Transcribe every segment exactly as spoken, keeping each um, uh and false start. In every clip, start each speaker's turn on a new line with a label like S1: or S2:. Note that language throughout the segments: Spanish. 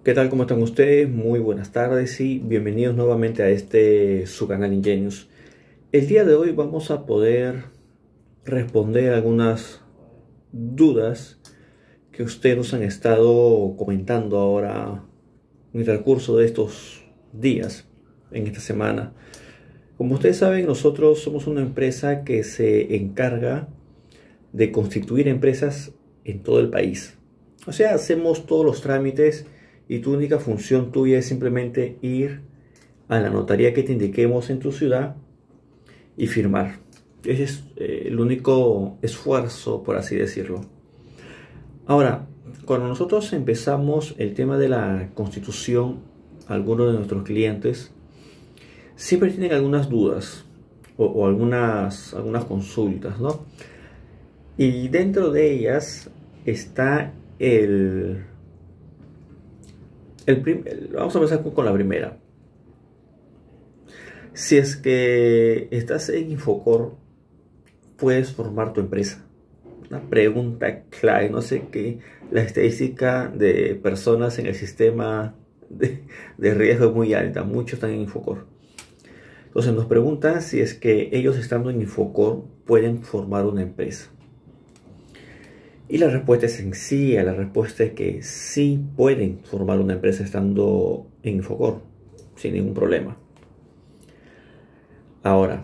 S1: ¿Qué tal? ¿Cómo están ustedes? Muy buenas tardes y bienvenidos nuevamente a este su canal Ingenious. El día de hoy vamos a poder responder algunas dudas que ustedes nos han estado comentando ahora en el transcurso de estos días, en esta semana. Como ustedes saben, nosotros somos una empresa que se encarga de constituir empresas en todo el país. O sea, hacemos todos los trámites y tu única función tuya es simplemente ir a la notaría que te indiquemos en tu ciudad y firmar. Ese es eh, el único esfuerzo, por así decirlo. Ahora, cuando nosotros empezamos el tema de la constitución, algunos de nuestros clientes siempre tienen algunas dudas o, o algunas, algunas consultas, ¿no? Y dentro de ellas está el... el prim, vamos a empezar con, con la primera. Si es que estás en Infocor, puedes formar tu empresa. Una pregunta clave. No sé qué, la estadística de personas en el sistema de, de riesgo es muy alta. Muchos están en Infocor. Entonces nos preguntan si es que ellos estando en Infocor pueden formar una empresa. Y la respuesta es sencilla. La respuesta es que sí pueden formar una empresa estando en Infocor sin ningún problema. Ahora,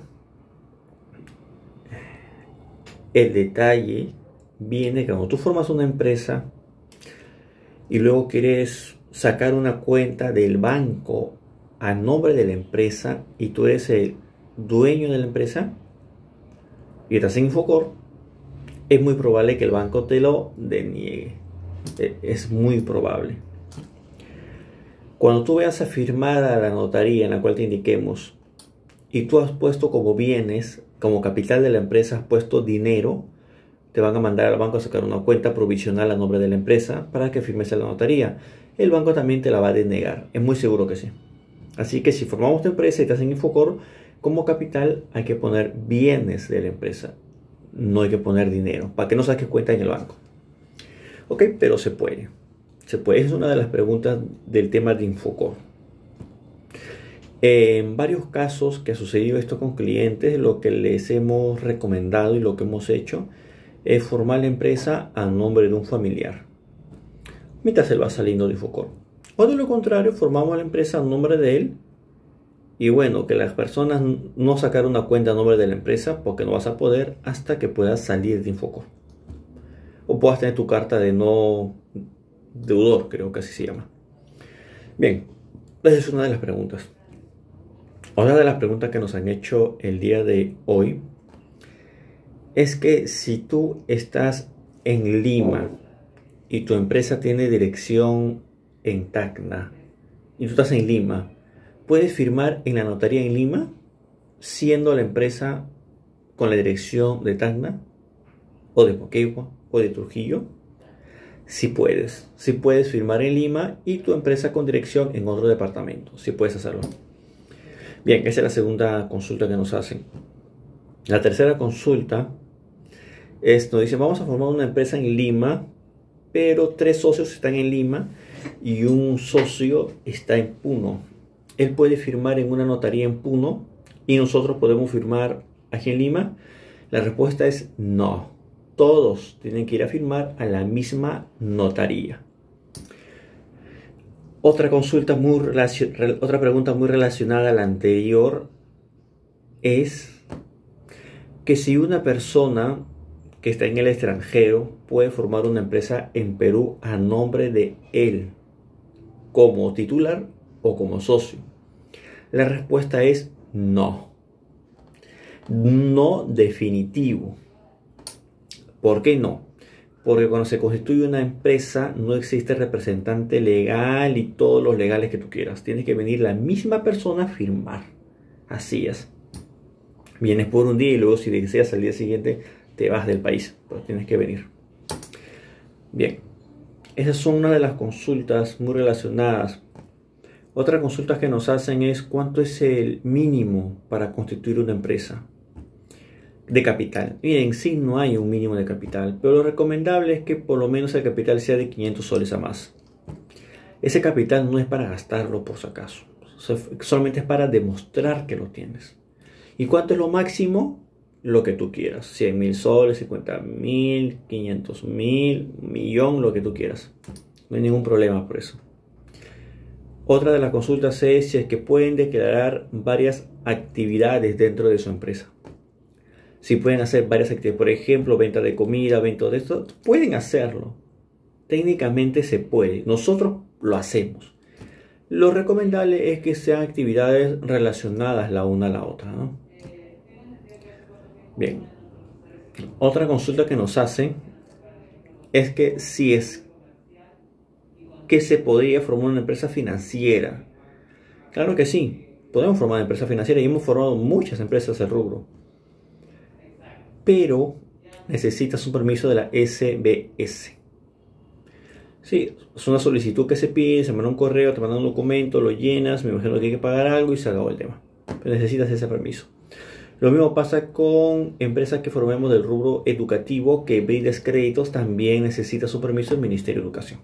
S1: el detalle viene que cuando tú formas una empresa y luego quieres sacar una cuenta del banco a nombre de la empresa y tú eres el dueño de la empresa y estás en Infocor, es muy probable que el banco te lo deniegue. Es muy probable. Cuando tú vayas a firmar a la notaría en la cual te indiquemos y tú has puesto como bienes, como capital de la empresa, has puesto dinero, te van a mandar al banco a sacar una cuenta provisional a nombre de la empresa para que firmes a la notaría. El banco también te la va a denegar, es muy seguro que sí. Así que si formamos tu empresa y estás en Infocor, como capital hay que poner bienes de la empresa. No hay que poner dinero, para que no saques cuenta en el banco. Ok, pero se puede. Se puede, es una de las preguntas del tema de Infocor. En varios casos que ha sucedido esto con clientes, lo que les hemos recomendado y lo que hemos hecho es formar la empresa a nombre de un familiar, mientras él va saliendo de Infocor. O de lo contrario, formamos la empresa a nombre de él. Y bueno, que las personas no sacaron una cuenta a nombre de la empresa porque no vas a poder hasta que puedas salir de Infocor. O puedas tener tu carta de no deudor, creo que así se llama. Bien, esa es una de las preguntas. Otra de las preguntas que nos han hecho el día de hoy es que si tú estás en Lima y tu empresa tiene dirección en Tacna y tú estás en Lima, ¿puedes firmar en la notaría en Lima siendo la empresa con la dirección de Tacna o de Moquegua o de Trujillo? Sí puedes, sí puedes firmar en Lima y tu empresa con dirección en otro departamento, sí puedes hacerlo. Bien, esa es la segunda consulta que nos hacen. La tercera consulta es, nos dicen, vamos a formar una empresa en Lima, pero tres socios están en Lima y un socio está en Puno. Él puede firmar en una notaría en Puno y nosotros podemos firmar aquí en Lima. La respuesta es no. Todos tienen que ir a firmar a la misma notaría. Otra consulta muy otra pregunta muy relacionada a la anterior es que si una persona que está en el extranjero puede formar una empresa en Perú a nombre de él como titular o como socio. La respuesta es no. No definitivo. ¿Por qué no? Porque cuando se constituye una empresa no existe representante legal y todos los legales que tú quieras. Tiene que venir la misma persona a firmar. Así es. Vienes por un día y luego si deseas al día siguiente te vas del país. Pero tienes que venir. Bien. Esas son una de las consultas muy relacionadas. Otra consulta que nos hacen es ¿cuánto es el mínimo para constituir una empresa de capital? Bien, sí, no hay un mínimo de capital, pero lo recomendable es que por lo menos el capital sea de quinientos soles a más. Ese capital no es para gastarlo por si acaso, solamente es para demostrar que lo tienes. ¿Y cuánto es lo máximo? Lo que tú quieras, cien mil soles, cincuenta mil, quinientos mil, un millón, lo que tú quieras. No hay ningún problema por eso. Otra de las consultas es si es que pueden declarar varias actividades dentro de su empresa. Si pueden hacer varias actividades, por ejemplo, venta de comida, venta de esto, pueden hacerlo. Técnicamente se puede. Nosotros lo hacemos. Lo recomendable es que sean actividades relacionadas la una a la otra, ¿no? Bien. Otra consulta que nos hacen es que si es que se podría formar una empresa financiera. Claro que sí, podemos formar una empresa financiera y hemos formado muchas empresas del rubro. Pero necesitas un permiso de la S B S. Sí, es una solicitud que se pide, se manda un correo, te mandan un documento, lo llenas, me imagino que hay que pagar algo y se acabó el tema. Pero necesitas ese permiso. Lo mismo pasa con empresas que formemos del rubro educativo, que brindes créditos, también necesitas un permiso del Ministerio de Educación.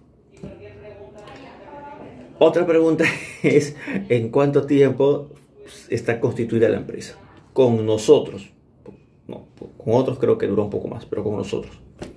S1: Otra pregunta es, ¿en cuánto tiempo está constituida la empresa? Con nosotros. No, con otros creo que dura un poco más, pero con nosotros.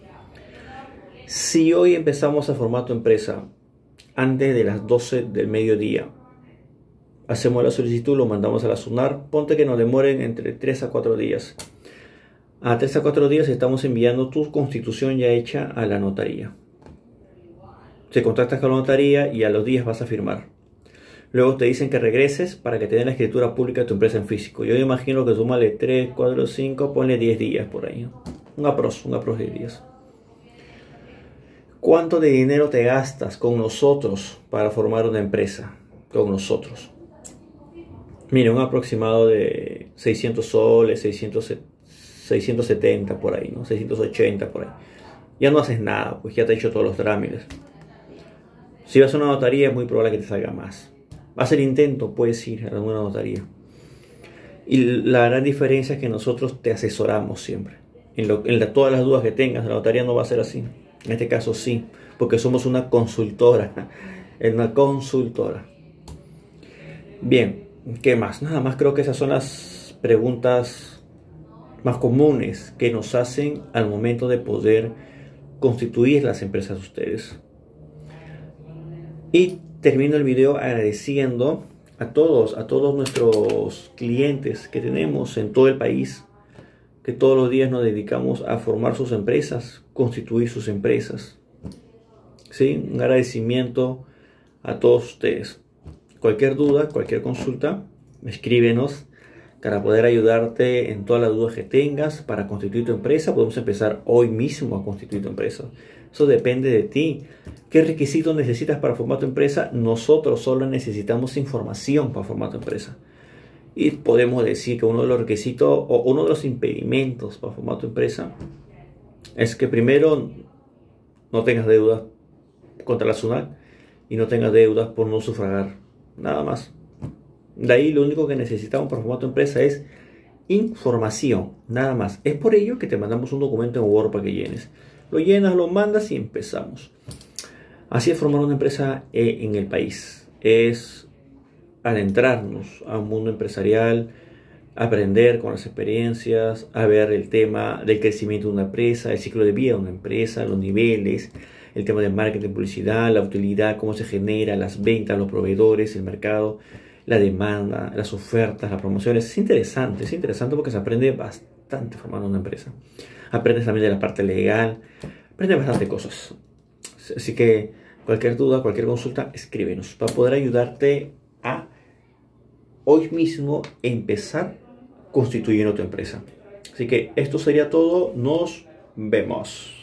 S1: Si hoy empezamos a formar tu empresa antes de las doce del mediodía, hacemos la solicitud, lo mandamos a la SUNAR, ponte que nos demoren entre tres a cuatro días. A tres a cuatro días estamos enviando tu constitución ya hecha a la notaría. Te contactas con la notaría y a los días vas a firmar. Luego te dicen que regreses para que te den la escritura pública de tu empresa en físico. Yo imagino que súmale tres, cuatro, cinco, ponle diez días por ahí, ¿no? Un aprox, un aprox de diez días. ¿Cuánto de dinero te gastas con nosotros para formar una empresa? Con nosotros. Mire, un aproximado de seiscientos soles, seiscientos, seiscientos setenta por ahí, ¿no? seiscientos ochenta por ahí. Ya no haces nada, pues ya te he hecho todos los trámites. Si vas a una notaría es muy probable que te salga más. Haz el intento, puedes ir a alguna notaría. Y la gran diferencia es que nosotros te asesoramos siempre. En, lo, en la, todas las dudas que tengas, la notaría no va a ser así. En este caso sí, porque somos una consultora. Es una consultora. Bien, ¿qué más? Nada más, creo que esas son las preguntas más comunes que nos hacen al momento de poder constituir las empresas de ustedes. Y termino el video agradeciendo a todos, a todos nuestros clientes que tenemos en todo el país, que todos los días nos dedicamos a formar sus empresas, constituir sus empresas. ¿Sí? Un agradecimiento a todos ustedes. Cualquier duda, cualquier consulta, escríbenos para poder ayudarte en todas las dudas que tengas para constituir tu empresa. Podemos empezar hoy mismo a constituir tu empresa. Eso depende de ti. ¿Qué requisitos necesitas para formar tu empresa? Nosotros solo necesitamos información para formar tu empresa. Y podemos decir que uno de los requisitos o uno de los impedimentos para formar tu empresa es que primero no tengas deudas contra la SUNAT y no tengas deudas por no sufragar. Nada más. De ahí lo único que necesitamos para formar tu empresa es información. Nada más. Es por ello que te mandamos un documento en Word para que llenes. Lo llenas, lo mandas y empezamos. Así es formar una empresa en el país. Es adentrarnos a un mundo empresarial, aprender con las experiencias, a ver el tema del crecimiento de una empresa, el ciclo de vida de una empresa, los niveles, el tema de marketing, publicidad, la utilidad, cómo se genera, las ventas, los proveedores, el mercado, la demanda, las ofertas, las promociones. Es interesante, es interesante porque se aprende bastante formando una empresa. Aprendes también de la parte legal, aprendes bastante cosas. Así que cualquier duda, cualquier consulta, escríbenos para poder ayudarte a hoy mismo empezar constituyendo tu empresa. Así que esto sería todo. Nos vemos.